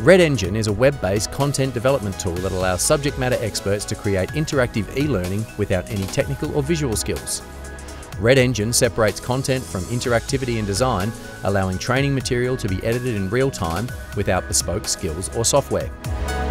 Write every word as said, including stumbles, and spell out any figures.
REDengine is a web-based content development tool that allows subject matter experts to create interactive e-learning without any technical or visual skills. REDengine separates content from interactivity and design, allowing training material to be edited in real time without bespoke skills or software.